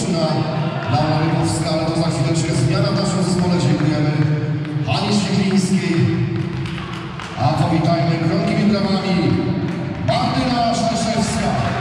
drużyna Laura Rybowska, ale to za chwileczkę zmiana w naszym zespole. Dziękujemy Hani Świetlińskiej, a powitajmy gromkimi bramami Martyna Szaszewska.